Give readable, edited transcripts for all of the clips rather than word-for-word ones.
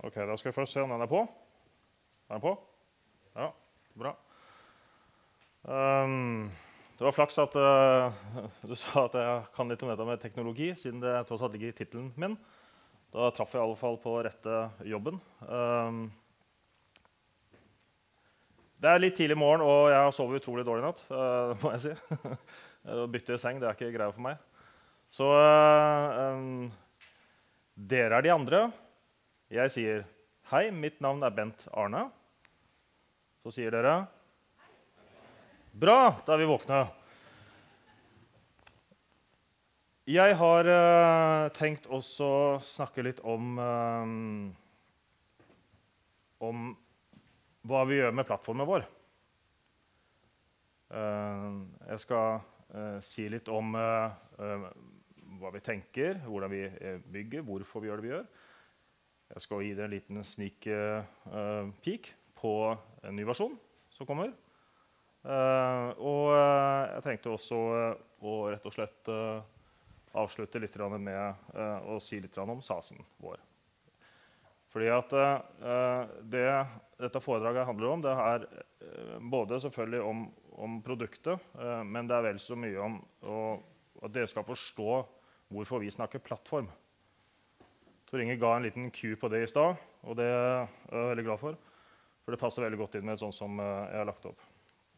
Ok, da skal vi først se om den på. Er den på? Ja, bra. Det var flaks at du sa at jeg kan litt om dette med teknologi, siden det tross alt ligger i titelen min. Da traff jeg i alle fall på rette jobben. Det er litt tidlig i morgen, og jeg har sovet utrolig dårlig i natt, må jeg si. Å bytte seng, det er ikke greia for meg. Så dere er de andre. Jeg sier, hei, mitt navn er Bent Arne. Så sier dere, bra, da er vi våkne. Jeg har tenkt også å snakke litt om hva vi gjør med plattformen vår. Jeg skal si litt om hva vi tenker, hvordan vi bygger, hvorfor vi gjør det vi gjør. Jeg skal gi dere en liten sneak peek på en ny versjon som kommer. Og jeg tenkte også å rett og slett avslutte litt med å si litt om SaaS-en vår. Fordi at dette foredraget handler om, det er både selvfølgelig om produktet, men det er vel så mye om at dere skal forstå hvorfor vi snakker plattform. Tor Inge ga en liten Q på det i stad, og det er jeg veldig glad for det passer veldig godt inn med sånn som jeg har lagt opp.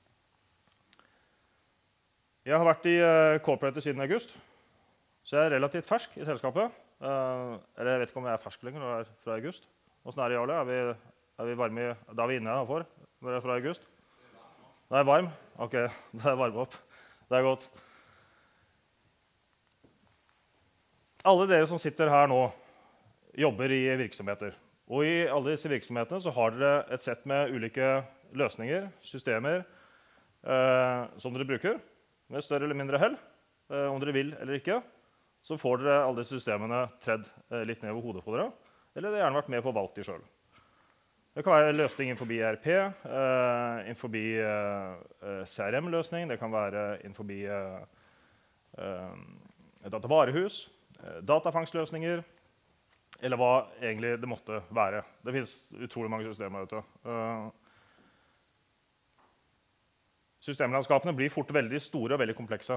Jeg har vært i Corporate siden august, så jeg er relativt fersk i selskapet. Eller jeg vet ikke om jeg er fersk lenger når jeg er fra august. Hvordan er det, Jarle? Er vi varme da er vi inne herfor når jeg er fra august? Det er varm? Ok, da er jeg varme opp. Det er godt. Alle dere som sitter her nå jobber i virksomheter. Og i alle disse virksomhetene så har dere et sett med ulike løsninger, systemer, som dere bruker, med større eller mindre hell, om dere vil eller ikke. Så får dere alle disse systemene tredd litt ned over hodet på dere, eller det har gjerne vært med på å valgt de selv. Det kan være løsning innenfor ERP, innenfor CRM-løsning, det kan være innenfor datavarehus, datafangstløsninger, eller hva egentlig det måtte være. Det finnes utrolig mange systemer ute. Systemlandskapene blir fort veldig store og veldig komplekse.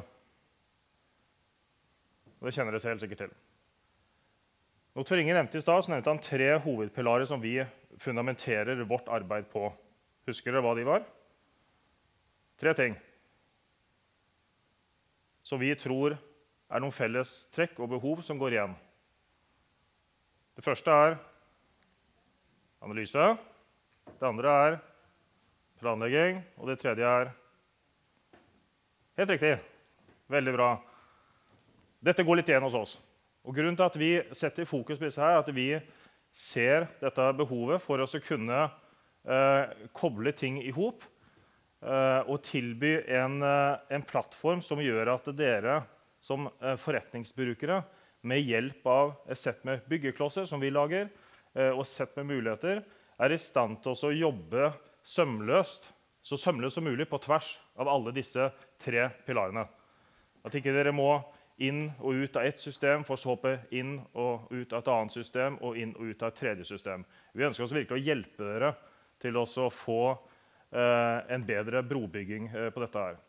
Det kjenner dere helt sikkert til. Når Tor Inge nevnte i stad, så nevnte han 3 hovedpilarer som vi fundamenterer vårt arbeid på. Husker dere hva de var? 3 ting som vi tror er noen felles trekk og behov som går igjen. Det første er analyse, det andre er planlegging, og det tredje er helt riktig. Veldig bra. Dette går litt igjen hos oss. Og grunnen til at vi setter fokus på disse her, er at vi ser dette behovet for å kunne koble ting i hop og tilby en plattform som gjør at dere som forretningsbrukere med hjelp av et sett med byggeklosser som vi lager, og et sett med muligheter, er i stand til å jobbe sømløst, så sømløst som mulig på tvers av alle disse 3 pilarene. At ikke dere må inn og ut av et system, for så hoppe inn og ut av et annet system, og inn og ut av et tredje system. Vi ønsker oss virkelig å hjelpe dere til å få en bedre brobygging på dette her.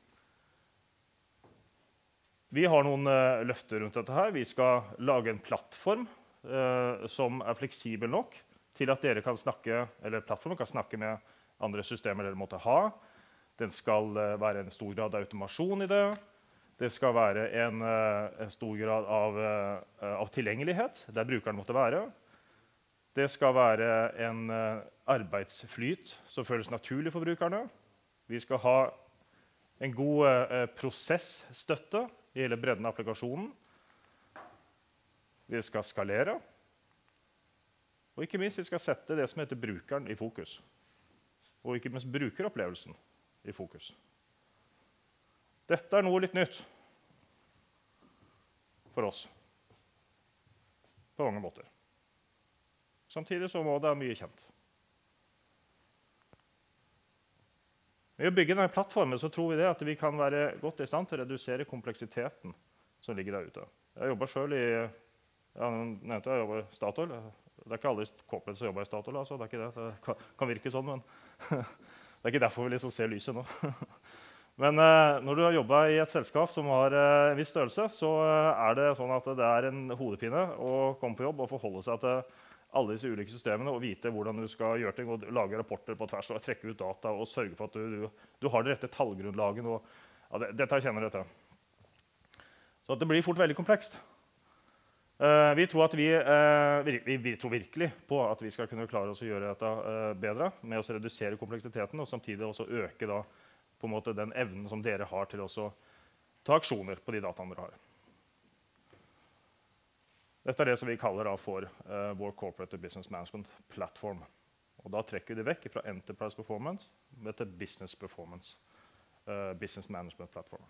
Vi har noen løfter rundt dette her. Vi skal lage en plattform som er fleksibel nok til at dere kan snakke, eller plattformen kan snakke med andre systemer dere måtte ha. Den skal være en stor grad av automasjon i det. Det skal være en stor grad av tilgjengelighet, der brukeren måtte være. Det skal være en arbeidsflyt som føles naturlig for brukerne. Vi skal ha en god prosessstøtte i hele bredden av applikasjonen. Vi skal skalere. Og ikke minst, vi skal sette det som heter brukeren i fokus. Og ikke minst brukeropplevelsen i fokus. Dette er noe litt nytt for oss, på mange måter. Samtidig så må det være mye kjent. Med å bygge denne plattformen så tror vi det at vi kan være godt i stand til å redusere kompleksiteten som ligger der ute. Jeg jobber selv i Statoil, Det er ikke alle corporate som jobber i Statoil, altså. Det er ikke det. Det kan virke sånn, men det er ikke derfor vi liksom ser lyset nå. Men når du har jobbet i et selskap som har en viss størrelse, så er det sånn at det er en hodepine å komme på jobb og forholde seg til alle disse ulike systemene og vite hvordan du skal gjøre ting og lage rapporter på tvers og trekke ut data og sørge for at du har det rette tallgrunnlaget. Og, ja, dette kjenner dere til. Så at det blir fort veldig komplekst. Vi tror virkelig på at vi skal kunne klare oss å gjøre dette bedre med å redusere kompleksiteten og samtidig også øke da, på en måte den evnen som dere har til å ta aksjoner på de dataene dere har. Dette er det som vi kaller da for vår Corporate Business Management Platform. Og da trekker vi det vekk fra Enterprise Performance til Business Performance, Business Management Platform.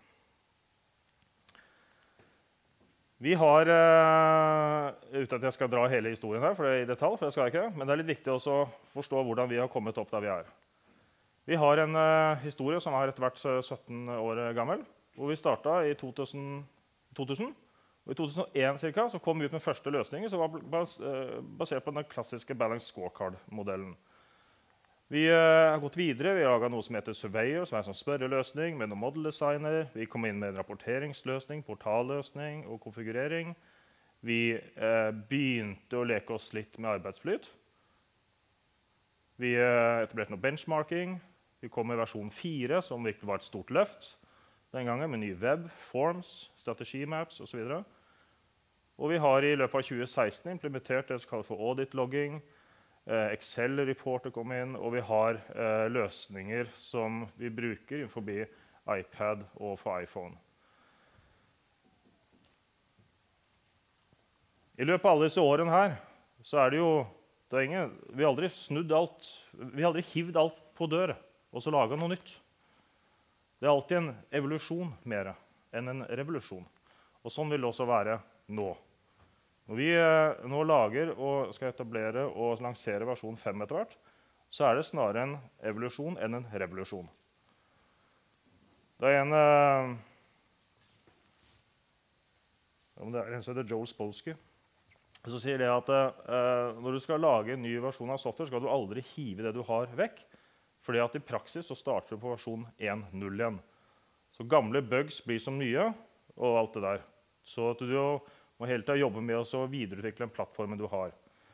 Vi har, uten at jeg skal dra hele historien her for det er i detalj, for det skal jeg ikke, men det er litt viktig også å forstå hvordan vi har kommet opp der vi er. Vi har en historie som er etter hvert 17 år gammel, hvor vi startet i 2000. Og i 2001 cirka, så kom vi ut med første løsninger som var basert på den klassiske Balanced Scorecard-modellen. Vi har gått videre, vi har laget noe som heter Surveyor, som er en sånn spørreløsning med noen model designer. Vi kom inn med en rapporteringsløsning, portalløsning og konfigurering. Vi begynte å leke oss litt med arbeidsflyt. Vi etablerte noe benchmarking. Vi kom med versjon 4, som virkelig var et stort løft den gangen, med ny web, forms, strategimaps og så videre. Og vi har i løpet av 2016 implementert det som kalles for audit-logging. Excel-reporter kom inn, og vi har løsninger som vi bruker forbi iPad og for iPhone. I løpet av alle disse årene her, så er det jo vi har aldri snudd alt, vi har aldri hivd alt på dør og så laget noe nytt. Det er alltid en evolusjon mer enn en revolusjon. Og sånn vil det også være nå. Når vi nå lager og skal etablere og lansere versjon 5 etter hvert, så er det snarere en evolusjon enn en revolusjon. Det er en som heter Joel Spolsky, så sier det at når du skal lage en ny versjon av software, skal du aldri hive det du har vekk, fordi at i praksis så starter du på versjon 1.0 igjen. Så gamle bugs blir som nye, og alt det der. Så at du må hele tiden jobbe med å videreutvikle den plattformen du har.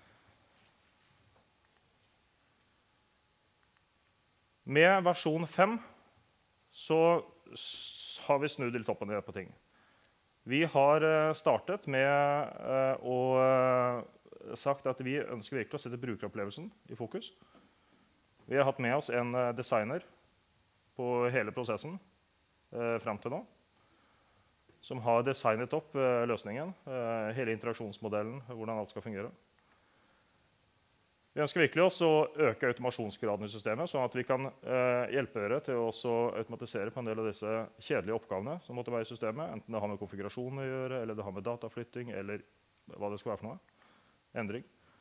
Med versjon 5 så har vi snudd litt opp og ned på ting. Vi har startet med å sagt at vi ønsker virkelig å sette brukeropplevelsen i fokus. Vi har hatt med oss en designer på hele prosessen frem til nå, som har designet opp løsningen, hele interaksjonsmodellen, hvordan alt skal fungere. Vi ønsker virkelig også å øke automasjonsgraden i systemet, sånn at vi kan hjelpe dere til å automatisere på en del av disse kjedelige oppgavene som måtte være i systemet, enten det har med konfigurasjon å gjøre, eller det har med dataflytting, eller hva det skal være for noe. Endring.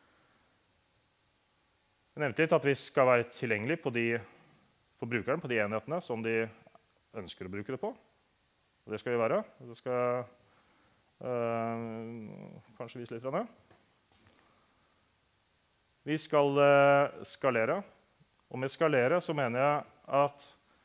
Jeg nevnte litt at vi skal være tilgjengelig for brukeren på de enhetene som de ønsker å bruke det på. Og det skal vi være. Det skal kanskje vise litt fra det. Vi skal skalere, og med skalere så mener jeg at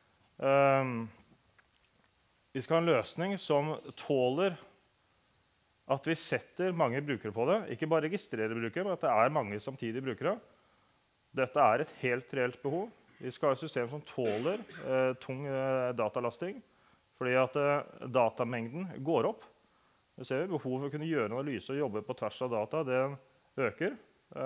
vi skal ha en løsning som tåler at vi setter mange brukere på det. Ikke bare registrerer brukere, men at det er mange samtidige brukere. Dette er et helt reelt behov. Vi skal ha et system som tåler tung datalasting, fordi at datamengden går opp. Vi ser behovet for å kunne gjøre analyse og jobbe på tvers av data, det øker.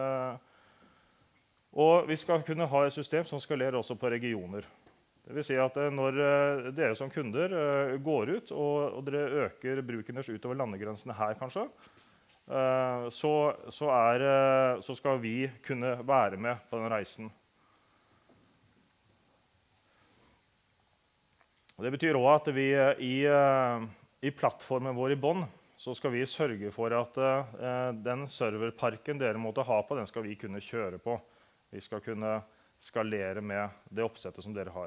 Og vi skal kunne ha et system som skalerer også på regioner. Det vil si at når dere som kunder går ut, og dere øker bruken deres utover landegrensene her kanskje, så skal vi kunne være med på den reisen. Det betyr også at vi i plattformen vår i bånn, så skal vi sørge for at den serverparken dere måtte ha på, den skal vi kunne kjøre på. Vi skal kunne skalere med det oppsettet som dere har.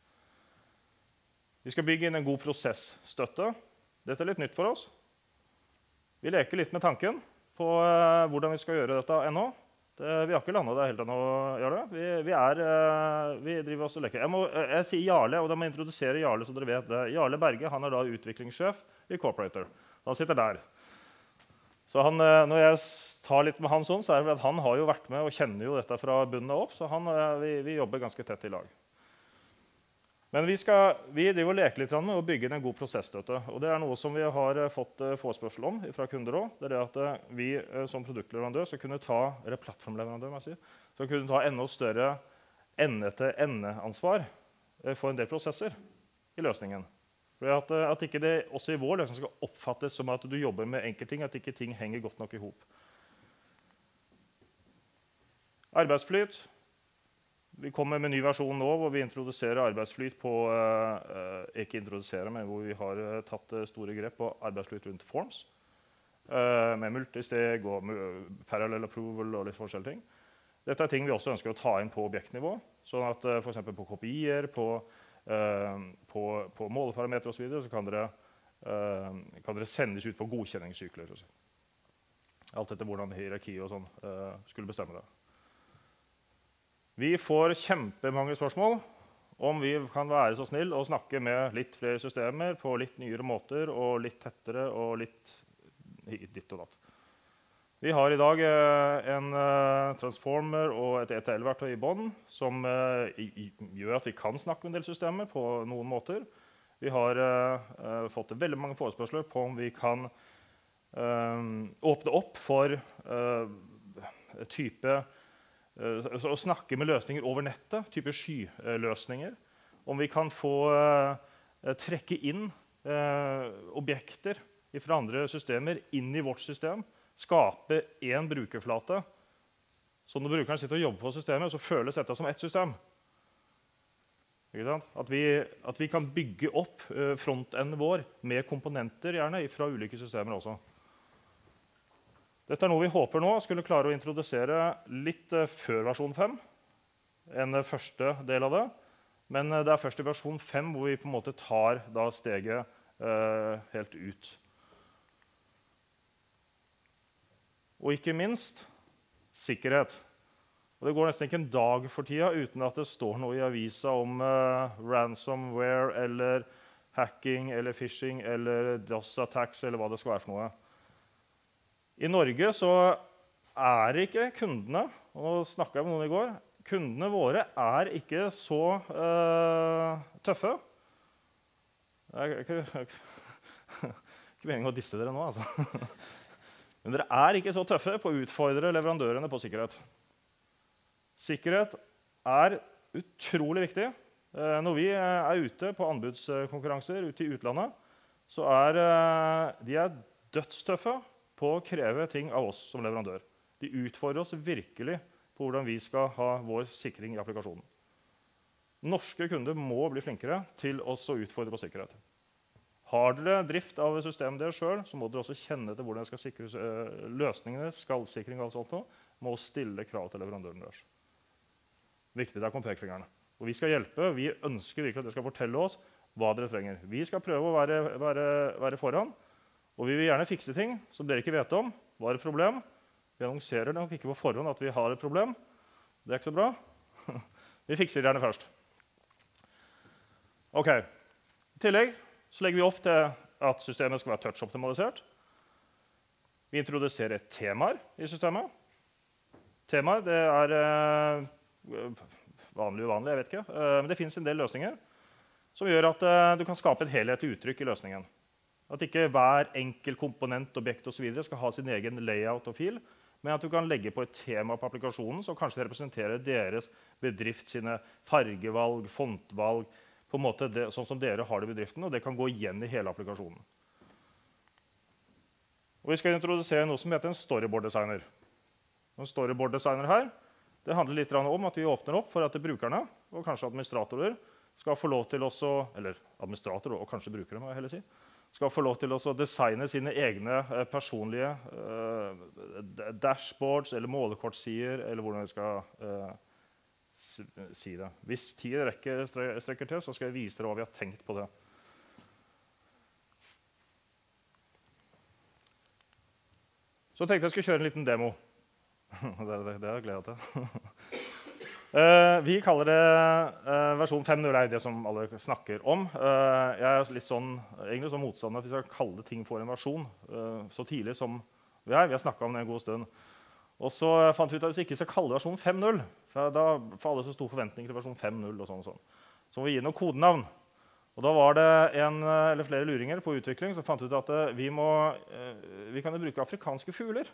Vi skal bygge inn en god prosessstøtte. Dette er litt nytt for oss. Vi leker litt med tanken på hvordan vi skal gjøre dette ennå. Vi har ikke landet det helt ennå, Jarle. Vi driver også og leker. Jeg sier Jarle, og da må jeg introdusere Jarle, så dere vet det. Jarle Berge, han er da utviklingssjef i Corporator. Han sitter der. Så når jeg tar litt med han sånn, så er det fordi han har jo vært med og kjenner jo dette fra bunnen opp, så vi jobber ganske tett i lag. Men vi driver og leker litt med å bygge en god prosessstøtte. Og det er noe som vi har fått forespørsel om fra kunder også. Det er det at vi som produktleverandør skal kunne eller plattformleverandør, må jeg si, skal kunne ta enda større ende-til-ende-ansvar for en del prosesser i løsningen. For at ikke det også i vår løsning skal oppfattes som at du jobber med enkeltting, at ikke ting henger godt nok i hop. Arbeidsflyt. Vi kommer med en ny versjon nå hvor vi introduserer arbeidsflyt på ikke introduserer, men hvor vi har tatt store grep på arbeidsflyt rundt forms. Med multisteg og parallel approval og litt forskjellige ting. Dette er ting vi også ønsker å ta inn på objektnivå, sånn at for eksempel på kopier, på måleparameter og så videre, så kan dere sendes ut på godkjenningssykler. Alt etter hvordan hierarki og sånn skulle bestemme det. Vi får kjempemange spørsmål om vi kan være så snill og snakke med litt flere systemer på litt nyere måter og litt tettere og litt ditt og datt. Vi har i dag en transformer og et ETL-verktøy i bånn som gjør at vi kan snakke med en del systemer på noen måter. Vi har fått veldig mange forespørsler på om vi kan åpne opp for å snakke med løsninger over nettet, type skyløsninger. Om vi kan få trekke inn objekter fra andre systemer inn i vårt system, skape en brukerflate, så når brukeren sitter og jobber på systemet, så føles dette som ett system. At vi kan bygge opp frontenden vår med komponenter gjerne fra ulike systemer også. Dette er noe vi håper nå skulle klare å introdusere litt før versjon 5, en første del av det. Men det er først i versjon 5 hvor vi på en måte tar da steget helt ut. Og ikke minst sikkerhet. Og det går nesten ikke en dag for tida uten at det står noe i avisa om ransomware eller hacking eller phishing eller DOS attacks eller hva det skal være for noe. I Norge så er ikke kundene, og nå snakket jeg med noen i går, kundene våre er ikke så tøffe. Det er ikke meningen å disse dere nå, altså. Men dere er ikke så tøffe på å utfordre leverandørene på sikkerhet. Sikkerhet er utrolig viktig. Når vi er ute på anbudskonkurranser ute i utlandet, så de er dødstøffe på å kreve ting av oss som leverandør. De utfordrer oss virkelig på hvordan vi skal ha vår sikring i applikasjonen. Norske kunder må bli flinkere til å utfordre på sikkerhet. Har dere drift av systemet deres selv, så må dere også kjenne til hvordan dere skal sikre løsningene, skallsikring og alt sånt nå, må stille krav til leverandøren deres. Viktig, der kom pekfingrene. Og vi skal hjelpe, vi ønsker virkelig at dere skal fortelle oss hva dere trenger. Vi skal prøve å være foran, og vi vil gjerne fikse ting som dere ikke vet om. Hva er et problem? Vi annonserer nok ikke på forhånd at vi har et problem. Det er ikke så bra. Vi fikser det gjerne først. Ok. I tillegg så legger vi opp til at systemet skal være touch-optimalisert. Vi introduserer temaer i systemet. Temaer, det er vanlig, jeg vet ikke. Men det finnes en del løsninger som gjør at du kan skape et helhetlig uttrykk i løsningen. At ikke hver enkel komponent, objekt og så videre skal ha sin egen layout og fil, men at du kan legge på et tema på applikasjonen som kanskje representerer deres bedrift, sine fargevalg, fontvalg, på en måte sånn som dere har det i bedriften, og det kan gå igjen i hele applikasjonen. Og vi skal introdusere noe som heter en storyboard-designer. En storyboard-designer her, det handler litt om at vi åpner opp for at brukerne, og kanskje administratorer, skal få lov til også, eller administratorer og kanskje brukere, må jeg heller si, skal få lov til å designe sine egne personlige dashboards eller målekortsider, eller hvordan jeg skal si det. Hvis tid strekker til, så skal jeg vise dere hva vi har tenkt på det. Så tenkte jeg skulle kjøre en liten demo. det gleder jeg til. Vi kaller det versjon 5.0 er det som alle snakker om. Jeg er litt egentlig sånn motstander at vi skal kalle ting for en versjon så tidlig som vi er. Vi har snakket om det en god stund. Og så fant vi ut at hvis vi ikke skal kalle versjon 5.0, for da får alle så stor forventning til versjon 5.0 og sånn. Så må vi gi noen kodenavn. Og da var det en eller flere luringer på utvikling som fant ut at vi kan jo bruke afrikanske fugler.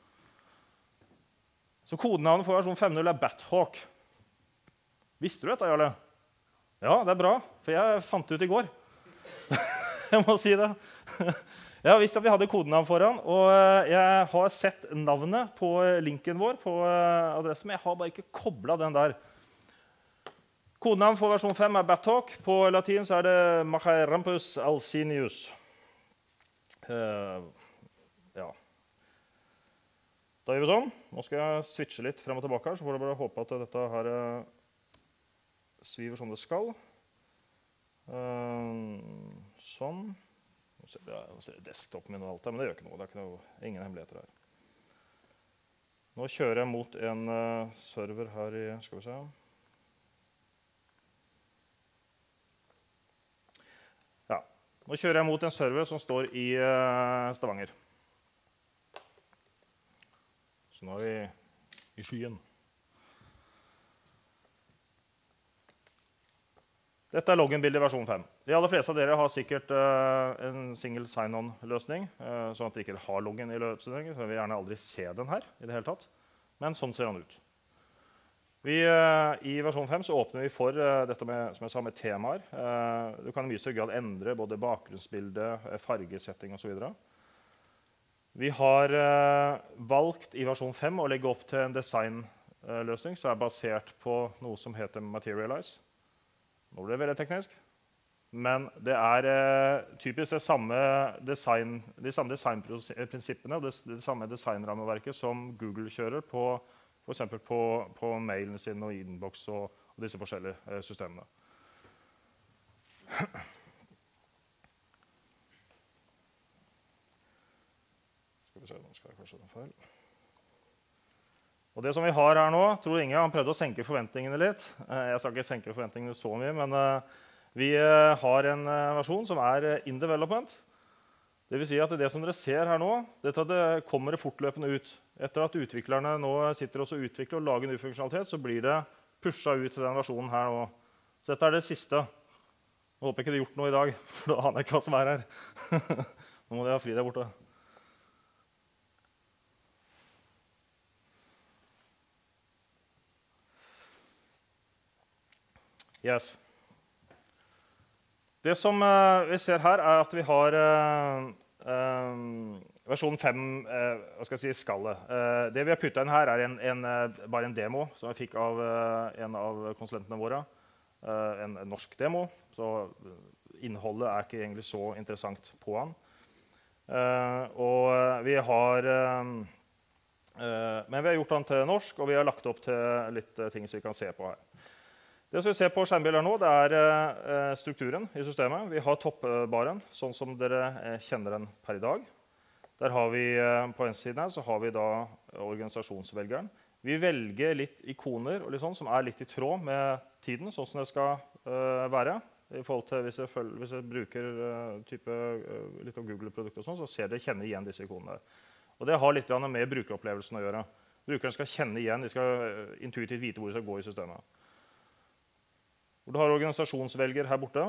Så kodenavnet for versjon 5.0 er Bathawk. Visste du dette, Jarle? Ja, det er bra, for jeg fant det ut i går. Jeg må si det. Jeg har visst at vi hadde kodenavn foran, og jeg har sett navnet på linken vår på adressen, men jeg har bare ikke koblet den der. Kodenavn for versjon 5 er Bathawk. På latin så er det Machaerampus alcinius. Ja. Da gjør vi sånn. Nå skal jeg switche litt frem og tilbake her, så får du bare håpe at dette her sviver som det skal. Sånn. Nå ser jeg desktopen min og alt her, men det gjør ikke noe. Det er ingen hemmeligheter her. Nå kjører jeg mot en server her i, skal vi se. Ja, nå kjører jeg mot en server som står i Stavanger. Så nå er vi i skyen. Dette er login-bildet i versjon 5. De aller fleste av dere har sikkert en single sign-on-løsning, sånn at de ikke har login i løsningen, så vi vil gjerne aldri se den her i det hele tatt. Men sånn ser den ut. I versjon 5 så åpner vi for dette med, som jeg sa, med temaer. Du kan i mye større grad endre både bakgrunnsbilde, fargesetting og så videre. Vi har valgt i versjon 5 å legge opp til en designløsning som er basert på noe som heter Materialize. Nå blir det veldig teknisk, men det er typisk de samme designprinsippene og det samme designrammeverket som Google kjører på, for eksempel på mailen sin og inbox og disse forskjellige systemene. Skal vi se, nå skal jeg kanskje den feil. Og det som vi har her nå, tror Inge han prøvde å senke forventningene litt. Jeg skal ikke senke forventningene så mye, men vi har en versjon som er in development. Det vil si at det som dere ser her nå, det kommer fortløpende ut. Etter at utviklerne nå sitter og utvikler og lager ny funksjonalitet, så blir det pushet ut til den versjonen her nå. Så dette er det siste. Jeg håper ikke det har gjort noe i dag, for da aner jeg ikke hva som er her. Nå må de ha fri der borte. Yes. Det som vi ser her, er at vi har versjon 5 hva skal jeg si, skallet. Det vi har puttet inn her, er bare en demo som jeg fikk av en av konsulentene våre. En norsk demo, så innholdet er ikke egentlig så interessant på den. Men vi har gjort den til norsk, og vi har lagt opp til litt ting som vi kan se på her. Det som vi ser på skjermbildet nå, det er strukturen i systemet. Vi har toppbaren, sånn som dere kjenner den per i dag. Der har vi, på en side her, så har vi da organisasjonsvelgeren. Vi velger litt ikoner og litt sånn, som er litt i tråd med tiden, sånn som det skal være. I forhold til hvis jeg bruker litt av Google-produkter og sånn, så kjenner igjen disse ikonene. Og det har litt med brukeropplevelsen å gjøre. Brukeren skal kjenne igjen, de skal intuitivt vite hvor de skal gå i systemet. Hvor du har organisasjonsvelger her borte.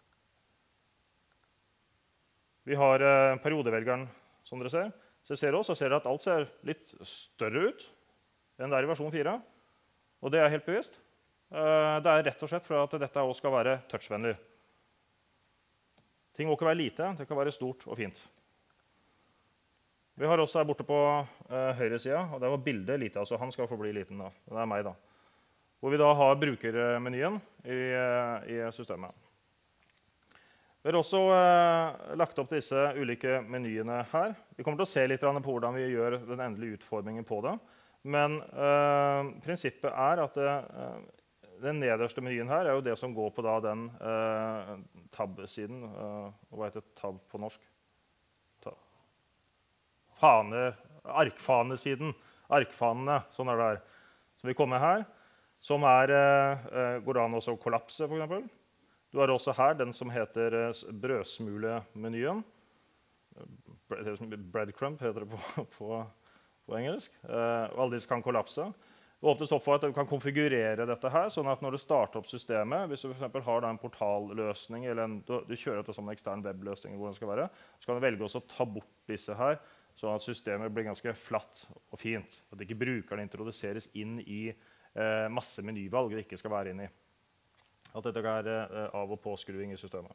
Vi har periodevelgeren, som dere ser. Så ser dere at alt ser litt større ut enn det er i versjon 4. Og det er helt bevisst. Det er rett og slett for at dette også skal være touchvennlig. Ting må ikke være lite, det kan være stort og fint. Vi har også her borte på høyre side, og det var bildet lite, altså han skal få bli liten da. Det er meg da. Hvor vi da har brukermenyen i systemet. Vi har også lagt opp disse ulike menyene her. Vi kommer til å se litt på hvordan vi gjør den endelige utformingen på det. Men prinsippet er at den nederste menyen her er jo det som går på da den tab-siden. Hva heter tab på norsk? Arkfanesiden arkfanene, sånn er det her, som vil komme her, som går an også å kollapse, for eksempel. Du har også her den som heter brødsmulemenyen. Breadcrumb heter det på engelsk. Og alle disse kan kollapse. Det åpnes opp for at du kan konfigurere dette her, sånn at når du starter opp systemet, hvis du for eksempel har en portalløsning, eller du kjører til en ekstern webløsning, hvor den skal være, så kan du velge også å ta bort disse her, sånn at systemet blir ganske flatt og fint. At ikke brukerne introduseres inn i masse menyvalg det ikke skal være inn i. At dette er av- og påskruing i systemet.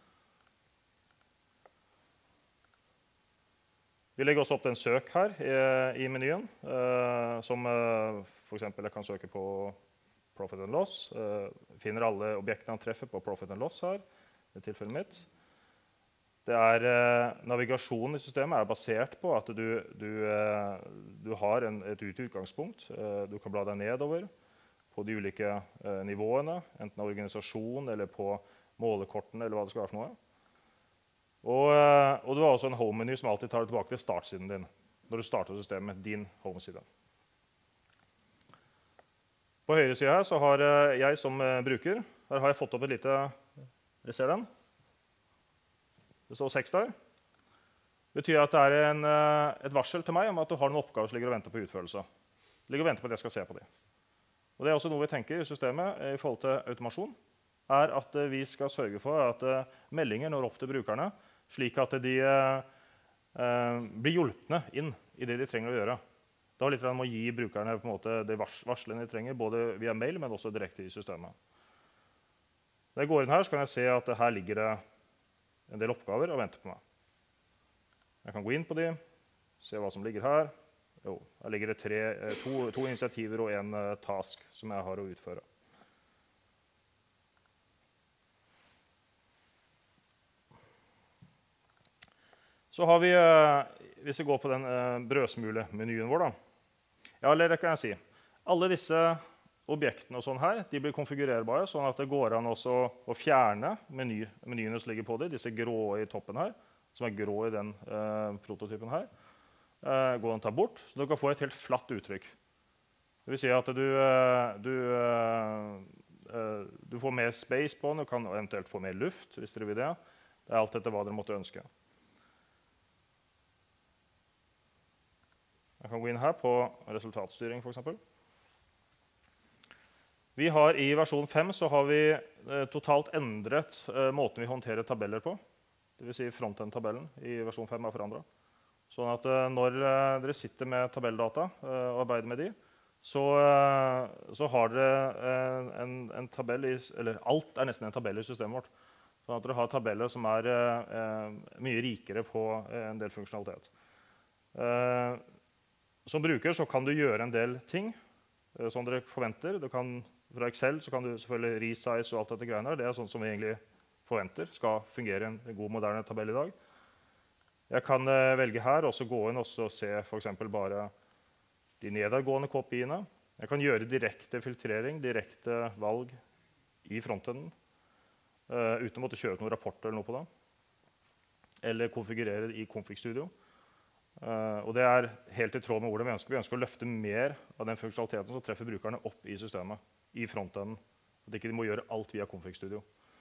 Vi legger også opp til en søk her i menyen, som for eksempel jeg kan søke på Profit and Loss. Finner alle objektene han treffer på Profit and Loss her, i tilfellet mitt. Navigasjonen i systemet er basert på at du har et utgangspunkt. Du kan bla deg nedover på de ulike nivåene, enten av organisasjon eller på målekortene, eller hva det skal være for noe. Og du har også en home-meny som alltid tar deg tilbake til startsiden din, når du starter systemet med din home-side. På høyre side her så har jeg som bruker, her har jeg fått opp et lite, dere ser den? Det står 6 der. Det betyr at det er et varsel til meg om at du har noen oppgaver som ligger og venter på utførelse. Ligger og venter på at jeg skal se på dem. Og det er også noe vi tenker i systemet i forhold til automasjon, er at vi skal sørge for at meldinger når opp til brukerne, slik at de blir hjulpne inn i det de trenger å gjøre. Det har litt med å gi brukerne på en måte de varslene de trenger, både via mail, men også direkte i systemet. Når jeg går inn her, så kan jeg se at her ligger det en del oppgaver og venter på meg. Jeg kan gå inn på de, se hva som ligger her. Jo, her ligger det to initiativer og en task som jeg har å utføre. Så har vi, hvis vi går på den brødsmulemenyen vår, da. Ja, eller det kan jeg si. Alle disse objektene og sånn her, de blir konfigurerbare, sånn at det går an også å fjerne menyene som ligger på dem, disse grå i toppen her, som er grå i den prototypen her. Går an å ta bort, så du kan få et helt flatt uttrykk. Det vil si at du får mer space på den, du kan eventuelt få mer luft, hvis dere vil det. Det er alt etter hva dere måtte ønske. Jeg kan gå inn her på resultatstyring, for eksempel. Vi har I versjon 5 så har vi totalt endret måten vi håndterer tabeller på. Det vil si frontend-tabellen I versjon 5 er forandret. Sånn at når dere sitter med tabelldata og arbeider med de, så har dere en tabell, eller alt nesten en tabell I systemet vårt. Sånn at dere har tabeller som mye rikere på en del funksjonalitet. Som bruker så kan du gjøre en del ting som dere forventer. Fra Excel så kan du selvfølgelig resize og alt dette greiene her. Det sånn som vi egentlig forventer skal fungere en god, moderne tabell I dag. Jeg kan velge her og så gå inn og så se for eksempel bare de nedadgående KPI'ene. Jeg kan gjøre direkte filtrering, direkte valg I frontenden, uten å måtte kjøre ut noen rapporter eller noe på det. Eller konfigurere I Config Studio. Og det helt I tråd med hvordan vi ønsker. Vi ønsker å løfte mer av den funksjonaliteten som treffer brukerne opp I systemet, I frontenden. At ikke de må gjøre alt via Config Studio.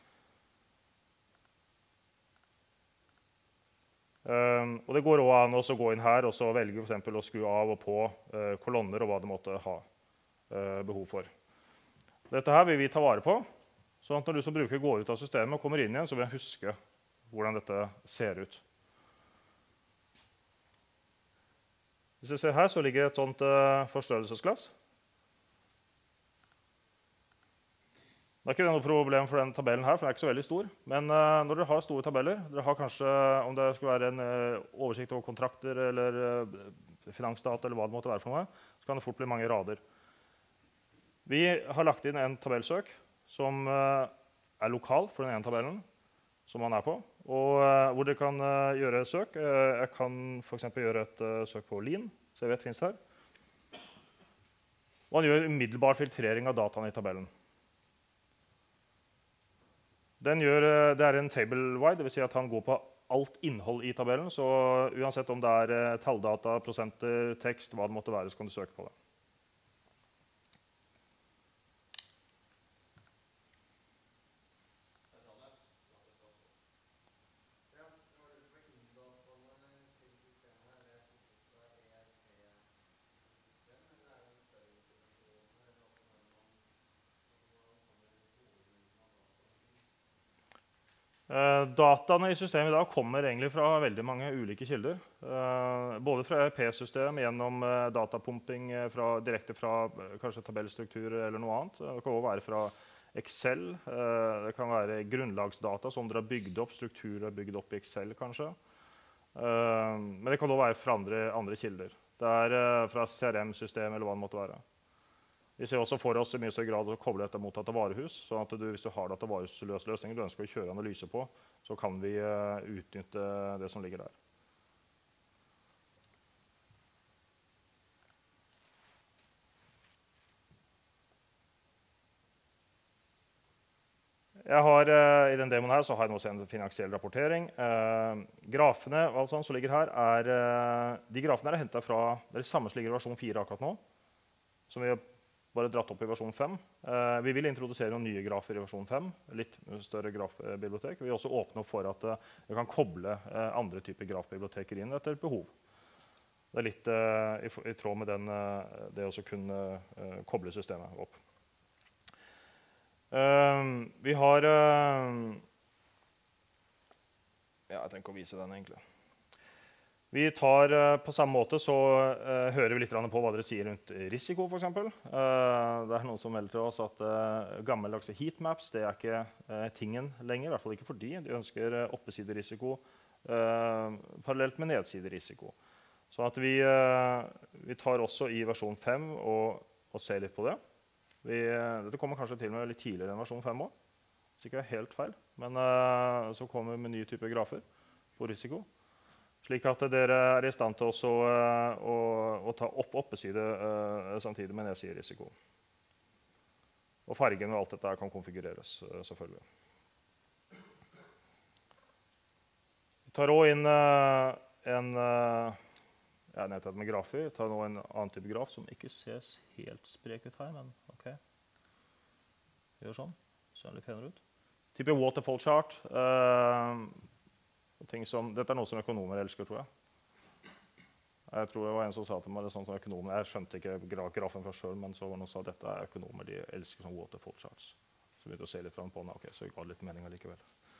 Og det går også an å gå inn her og så velge for eksempel å skru av og på kolonner og hva de måtte ha behov for. Dette her vil vi ta vare på, sånn at når du som bruker går ut av systemet og kommer inn igjen, så vil jeg huske hvordan dette ser ut. Hvis jeg ser her, så ligger et sånt forstørrelsesglass. Det ikke noe problem for den tabellen her, for den ikke så veldig stor. Men når dere har store tabeller, dere har kanskje, om det skal være en oversikt over kontrakter eller finansdata eller hva det måtte være for noe, så kan det fort bli mange rader. Vi har lagt inn en tabellsøk som lokal for den ene tabellen som man på, og hvor dere kan gjøre søk. Jeg kan for eksempel gjøre et søk på Lean, så jeg vet finnes her. Og han gjør umiddelbar filtrering av dataene I tabellen. Det en table-wide, det vil si at han går på alt innhold i tabellen, så uansett om det talldata, prosenter, tekst, hva det måtte være, så kan du søke på det. Dataene i systemet i dag kommer egentlig fra veldig mange ulike kilder. Både fra ERP-system gjennom datapumping direkte fra kanskje tabellstruktur eller noe annet. Det kan også være fra Excel. Det kan være grunnlagsdata som dere har bygd opp, strukturer bygd opp i Excel kanskje. Men det kan også være fra andre kilder. Det fra CRM-system eller hva det måtte være. Vi ser også for oss i mye større grad å koble dette mot datavarehus, sånn at hvis du har datavarehus-løse løsninger du ønsker å kjøre analyse på, så kan vi utnytte det som ligger der. I den demoen her så har jeg nå sett en finansiell rapportering. Grafene og alt sånt som ligger her, de grafene hentet fra det samme som ligger i versjon 4 akkurat nå, som vi har bare dratt opp i versjon 5. Vi vil introdusere noen nye grafer i versjon 5, litt større grafbibliotek. Vi vil også åpne opp for at vi kan koble andre typer grafbiblioteker inn etter behov. Det litt i tråd med det å kunne koble systemet opp. Vi har ja, jeg trenger ikke å vise den egentlig. Vi tar på samme måte så hører vi litt på hva dere sier rundt risiko for eksempel. Det noen som melder til oss at gammeldagse heatmaps, det ikke tingen lenger, i hvert fall ikke for de ønsker oppesiderisiko parallelt med nedsiderisiko. Så at vi tar også i versjon 5 og ser litt på det. Dette kommer kanskje til og med litt tidligere enn versjon 5 også. Sikkert helt feil, men så kommer vi med nye typer grafer på risiko. Slik at dere i stand til å ta opp oppeside samtidig med nedsiderisiko. Og fargen og alt dette kan konfigureres, selvfølgelig. Vi tar også inn med grafer. Vi tar nå en annen type graf som ikke ses helt sprek ut her, men ok. Vi gjør sånn. Ser litt penere ut. Type waterfall chart. Dette noe som økonomer elsker, tror jeg. Jeg tror det var en som sa til meg det sånn som økonomer. Jeg skjønte ikke grafen fra selv, men så var noen som sa dette økonomer, de elsker sånn waterfall charts. Så begynte å se litt frem på den. Ok, så ga det litt mening likevel.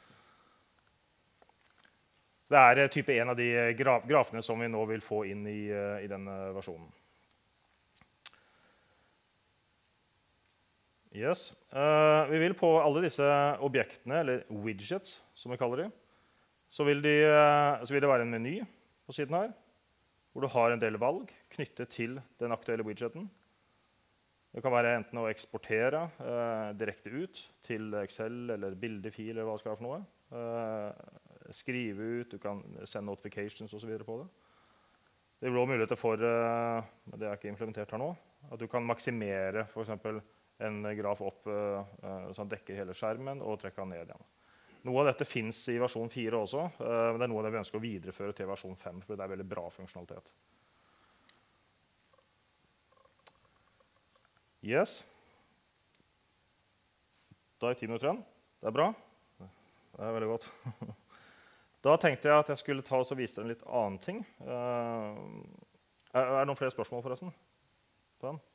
Så det type en av de grafene som vi nå vil få inn i denne versjonen. Yes. Vi vil på alle disse objektene, eller widgets, som vi kaller de, så vil det være en meny på siden her, hvor du har en del valg knyttet til den aktuelle widgeten. Det kan være enten å eksportere direkte ut til Excel eller bildefil eller hva det skal være for noe. Skrive ut, du kan sende notifications og så videre på det. Det blir også muligheter for, men det ikke implementert her nå, at du kan maksimere for eksempel en graf opp som dekker hele skjermen og trekke den ned igjen. Noe av dette finnes i versjon 4 også, men det noe av det vi ønsker å videreføre til versjon 5, for det veldig bra funksjonalitet. Yes. Da 10 minutter igjen. Det bra. Det veldig godt. Da tenkte jeg at jeg skulle ta og vise dere en litt annen ting. Det noen flere spørsmål forresten? På den?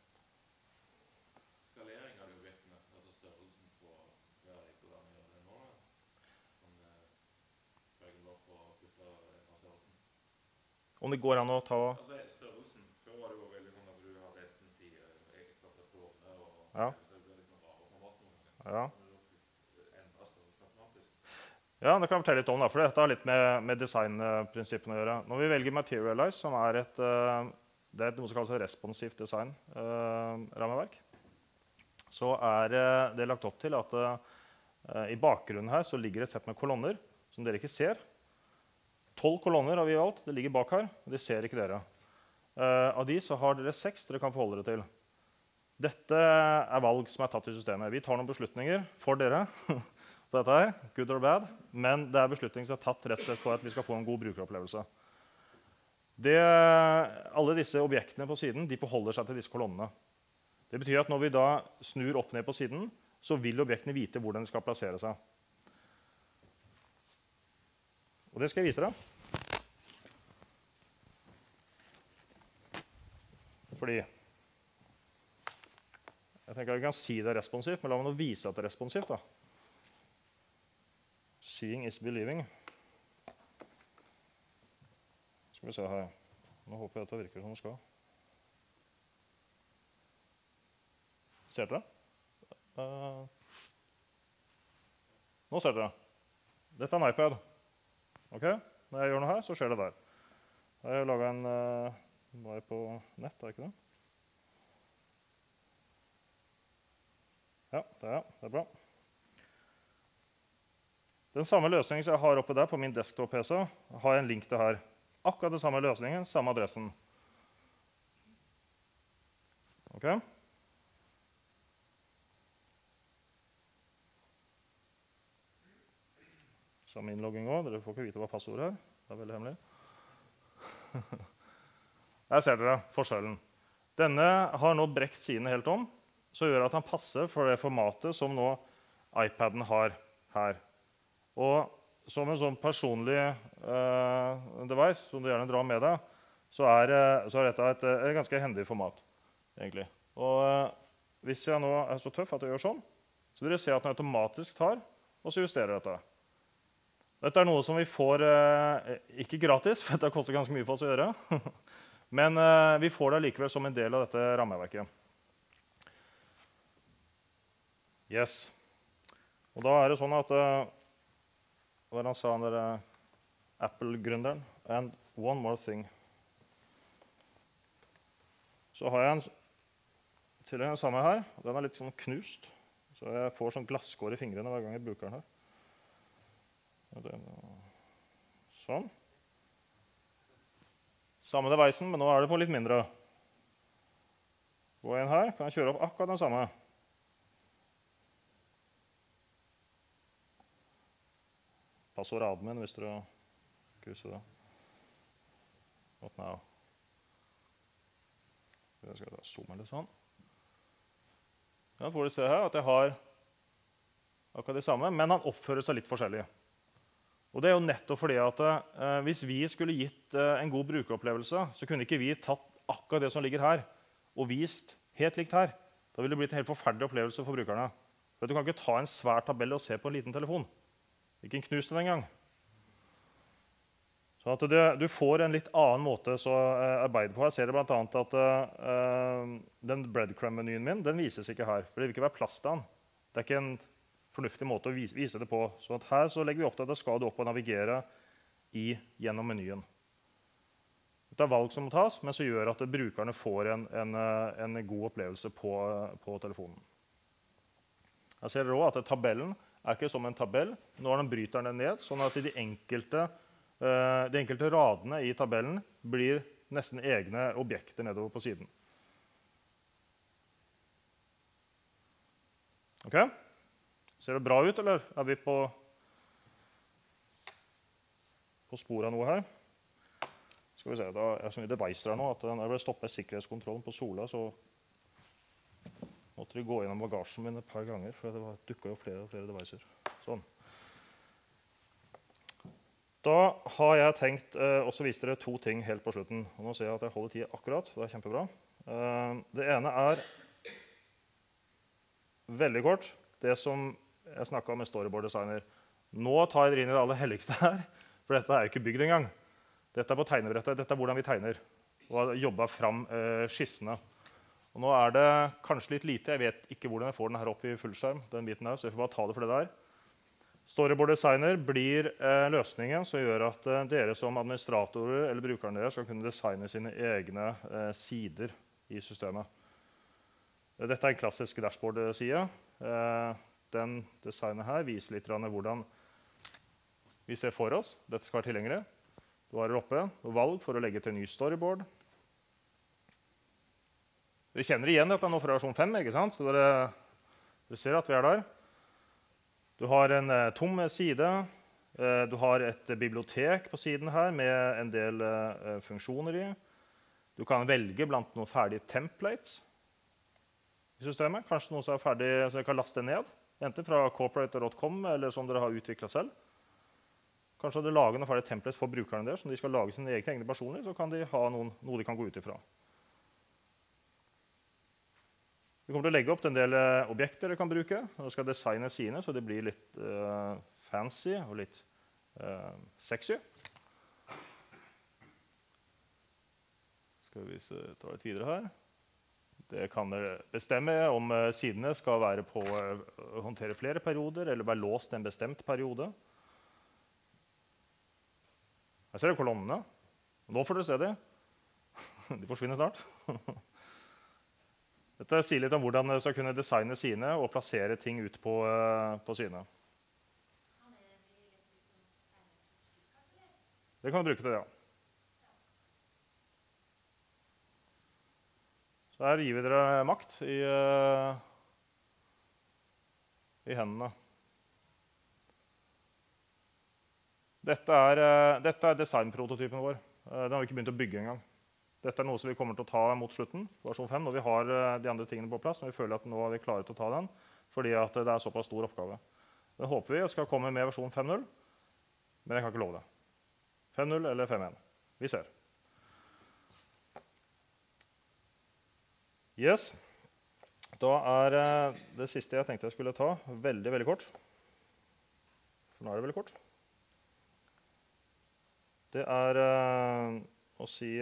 Om det går an å ta... Altså størrelsen. Før var det jo veldig sånn at du hadde enten 4 ekstra trådene og ja. Så det ble litt sånn rare format noen ganger. Ja. Endret størrelsen automatisk. Ja, det kan jeg fortelle litt om da, for dette har litt med designprinsippene å gjøre. Når vi velger Materialize, som det noe som kalles et responsivt design-rammeverk, så det lagt opp til at i bakgrunnen her så ligger et sett med kolonner som dere ikke ser. 12 kolonner har vi valgt, det ligger bak her, og det ser ikke dere. Av de så har dere 6 dere kan forholde dere til. Dette valg som tatt i systemet. Vi tar noen beslutninger for dere, på dette her, good or bad, men det er beslutninger som er tatt rett og slett for at vi skal få en god brukeropplevelse. Alle disse objektene på siden de forholder seg til disse kolonnene. Det betyr at når vi da snur opp ned på siden, så vil objektene vite hvordan de skal plassere seg. Og det skal jeg vise deg. Fordi jeg tenker at vi kan si det er responsivt, men la meg nå vise at det er responsivt. Da. Seeing is believing. Skal vi se her. Nå håper jeg at det virker som det skal. Ser dere? Nå ser dere. Dette er en iPad. Ok? Når jeg gjør noe her, så skjer det der. Jeg har laget en nå er jeg på nett, er ikke det? Ja, det er bra. Den samme løsningen som jeg har oppe der på min desktop-PC, har jeg en link til her. Akkurat den samme løsningen, samme adressen. Ok? Samme innlogging også. Dere får ikke vite hva passordet er. Det er veldig hemmelig. Her ser dere forskjellen. Denne har nå brekt sidene helt om, så gjør at han passer for det formatet som nå iPaden har her. Og som en sånn personlig device, som du gjerne drar med deg, så er dette et ganske hendig format, egentlig. Og hvis jeg nå er så tøff at jeg gjør sånn, så vil dere se at den automatisk tar, og så justerer dette. Dette er noe som vi får ikke gratis, for dette koster ganske mye for oss å gjøre. Men vi får det likevel som en del av dette rammeverket. Yes. Og da er det sånn at hva er det han sa, han der Apple-gründeren? And one more thing. Så har jeg en samme her. Den er litt sånn knust. Så jeg får sånn glasskår i fingrene hver gang jeg bruker den her. Sånn. Samme devicen, men nå er det på litt mindre. Gå inn her, kan jeg kjøre opp akkurat den samme. Passord admin hvis dere husker det. What now? Jeg skal zoome litt sånn. Ja, får du se her at jeg har akkurat det samme, men han oppfører seg litt forskjellig. Og det er jo nettopp fordi at hvis vi skulle gitt en god brukeropplevelse, så kunne ikke vi tatt akkurat det som ligger her, og vist helt likt her. Da ville det blitt en helt forferdelig opplevelse for brukerne. For du kan ikke ta en svær tabell og se på en liten telefon. Ikke en knust den engang. Så at du får en litt annen måte å arbeide på. Jeg ser det blant annet at den breadcrumb-menyen min, den vises ikke her. For det vil ikke være plass til den. Det er ikke en fornuftig måte å vise det på. Så at her så legger vi opp til at det skal du opp og navigere gjennom menyen. Det er valg som må tas, men som gjør at brukerne får en god opplevelse på telefonen. Jeg ser dere også at tabellen er ikke som en tabell. Nå har den bryter den ned, sånn at de enkelte radene i tabellen blir nesten egne objekter nedover på siden. Ok? Ser det bra ut, eller er vi på sporet av noe her? Skal vi se, da er det så mye devicer her nå at når jeg ble stoppet sikkerhetskontrollen på Sola, så måtte de gå gjennom bagasjen min et par ganger, for det dukket jo flere og flere devicer. Sånn. Da har jeg tenkt også vise dere to ting helt på slutten. Og nå ser jeg at jeg holder tid akkurat, det er kjempebra. Det ene er veldig kort, det som jeg snakket med Storyboard Designer. Nå tar jeg dere inn i det aller helligste her, for dette er jo ikke bygd engang. Dette er på tegnebrettet, dette er hvordan vi tegner, og har jobbet fram skissene. Og nå er det kanskje litt lite, jeg vet ikke hvordan jeg får den her opp i fullskjerm, den biten her, så jeg får bare ta det for det der. Storyboard Designer blir løsningen som gjør at dere som administratorer eller brukerne deres skal kunne designe sine egne sider i systemet. Dette er en klassisk dashboard-side. Den designet her viser litt hvordan vi ser for oss. Dette skal være tilgjengelig. Du har her oppe valg for å legge til ny storyboard. Dere kjenner igjen dette nå fra versjon 5, ikke sant? Så dere ser at vi er der. Du har en tom side. Du har et bibliotek på siden her med en del funksjoner i. Du kan velge blant noen ferdige templates i systemet. Kanskje noe som er ferdig, så dere kan laste ned. Enten fra corporate.com eller som dere har utviklet selv. Kanskje dere lager noen ferdige templates for brukerne deres, som de skal lage sine egne personer, så kan de ha noe de kan gå ut ifra. Vi kommer til å legge opp en del objekter dere kan bruke. Når dere skal designe sine, så det blir litt fancy og litt sexy. Skal vi ta litt videre her. Det kan dere bestemme om sidene skal være på å håndtere flere perioder, eller være låst en bestemt periode. Her ser dere kolonnene. Nå får dere se dem. De forsvinner snart. Dette sier litt om hvordan dere skal kunne designe sine og plassere ting ut på sine. Det kan du bruke til, ja. Så her gir vi dere makt i hendene. Dette er designprototypen vår. Den har vi ikke begynt å bygge engang. Dette er noe som vi kommer til å ta mot slutten, versjon 5, når vi har de andre tingene på plass, når vi føler at nå er vi klare til å ta den, fordi at det er såpass stor oppgave. Den håper vi skal komme med versjon 5.0, men jeg kan ikke love det. 5.0 eller 5.1. Vi ser. Yes. Da er det siste jeg tenkte jeg skulle ta veldig, veldig kort. For nå er det veldig kort. Det er å si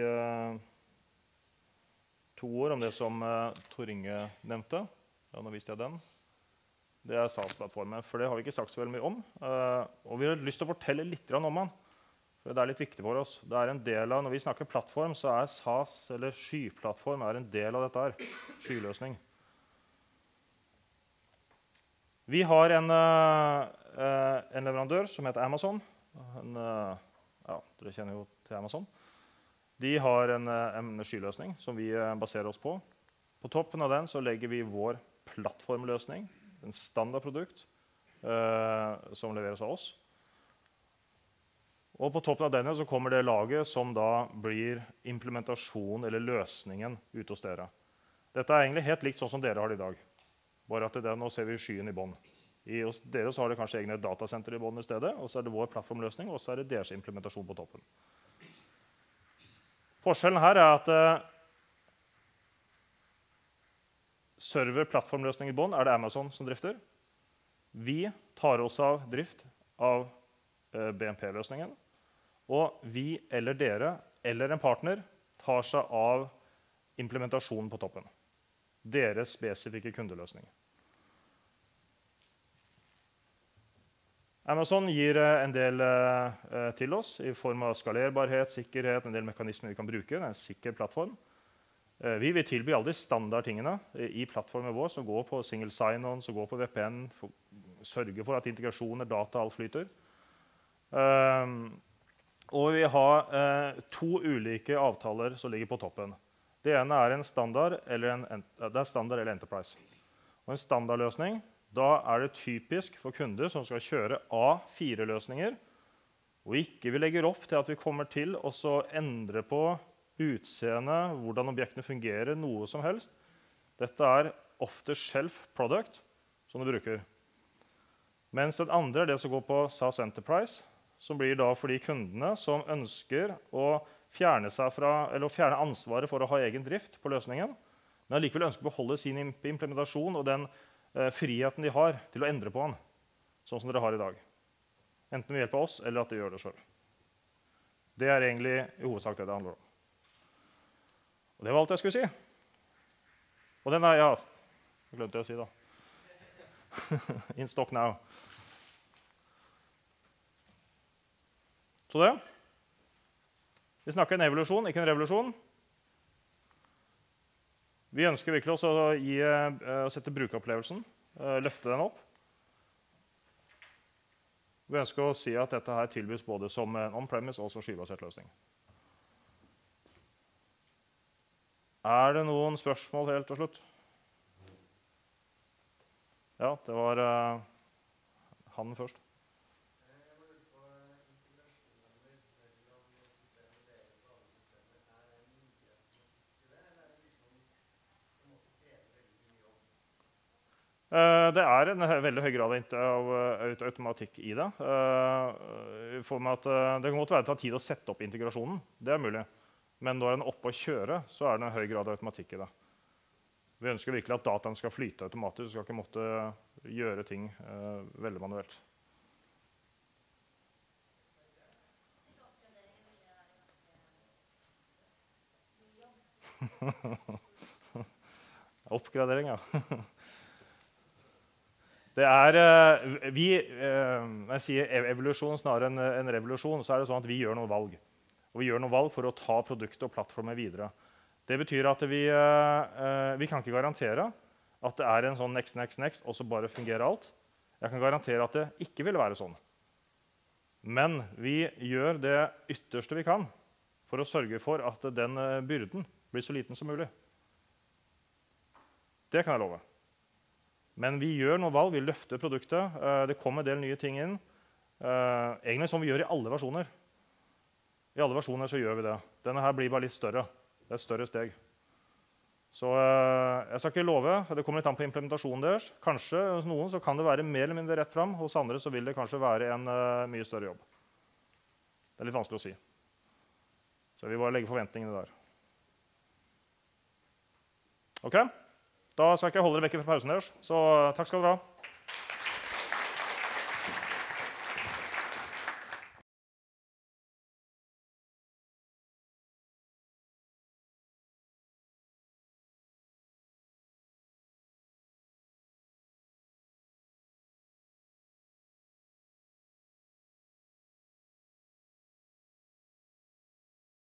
2 ord om det som Tor Inge nevnte. Ja, nå viste jeg den. Det er SaaS-plattformen, for det har vi ikke sagt så veldig mye om. Og vi har lyst til å fortelle litt om den, for det er litt viktig for oss. Det er en del av, når vi snakker plattform, så er SaaS, eller skyplattform, er en del av dette her. Skyløsning. Vi har en leverandør som heter Amazon. Ja, dere kjenner jo til Amazon. De har en skyløsning som vi baserer oss på. På toppen av den så legger vi vår plattformløsning, en standardprodukt som leveres av oss. Og på toppen av denne så kommer det laget som da blir implementasjon eller løsningen ute hos dere. Dette er egentlig helt likt sånn som dere har det i dag. Bare at nå ser vi skyen i bånd. Hos dere så har dere kanskje egne datasenter i bånd i stedet, og så er det vår plattformløsning, og så er det deres implementasjon på toppen. Forskjellen her er at server-plattformløsning i bånd er det Amazon som drifter. Vi tar oss av drift av BMP-løsningen, og vi eller dere eller en partner tar seg av implementasjonen på toppen. Deres spesifikke kundeløsning. Amazon gir en del til oss i form av skalerbarhet, sikkerhet, en del mekanismer vi kan bruke. Det er en sikker plattform. Vi vil tilby alle de standardtingene i plattformen vår som går på single sign-on, som går på VPN, sørge for at integrasjoner, data, alt flyter. Og vi har 2 ulike avtaler som ligger på toppen. Det ene er en standard eller enterprise. Og en standardløsning, da er det typisk for kunder som skal kjøre A4-løsninger, og ikke vi legger opp til at vi kommer til å endre på utseende, hvordan objektene fungerer, noe som helst. Dette er off-the-shelf product som du bruker. Mens den andre er det som går på SaaS Enterprise, som blir da for de kundene som ønsker å fjerne ansvaret for å ha egen drift på løsningen, men allikevel ønsker å beholde sin implementasjon og den friheten de har til å endre på den, sånn som dere har i dag. Enten ved hjelp av oss, eller at de gjør det selv. Det er egentlig i hovedsak det handler om. Og det var alt jeg skulle si. Og den er, ja, jeg glemte å si da. In stock now. Så det. Vi snakker en evolusjon, ikke en revolusjon. Vi ønsker virkelig også å sette brukeropplevelsen, løfte den opp. Vi ønsker å si at dette her tilbys både som en on-premise og som skybasert løsning. Er det noen spørsmål helt til slutt? Ja, det var han først. Det er en veldig høy grad av automatikk i det. I form av at det kan godt være det tar tid å sette opp integrasjonen. Det er mulig. Men når den er oppe og kjører, så er det en høy grad av automatikk i det. Vi ønsker virkelig at dataen skal flyte automatisk. Du skal ikke måtte gjøre ting veldig manuelt. Oppgradering, ja. Det er, når jeg sier evolusjon snarere enn revolusjon, så er det sånn at vi gjør noen valg. Og vi gjør noen valg for å ta produktet og plattformen videre. Det betyr at vi kan ikke garantere at det er en sånn next, next, next, og så bare fungerer alt. Jeg kan garantere at det ikke vil være sånn. Men vi gjør det ytterste vi kan for å sørge for at den byrden blir så liten som mulig. Det kan jeg love. Men vi gjør noen valg, vi løfter produktet. Det kommer en del nye ting inn. Egentlig som vi gjør i alle versjoner. I alle versjoner så gjør vi det. Denne her blir bare litt større. Det er et større steg. Så jeg skal ikke love. Det kommer litt an på implementasjonen deres. Kanskje hos noen så kan det være mer eller mindre rett fram. Hos andre så vil det kanskje være en mye større jobb. Det er litt vanskelig å si. Så vi bare legger forventningene der. Ok? Da skal jeg ikke holde dere vekk fra pausen deres. Så takk skal dere ha.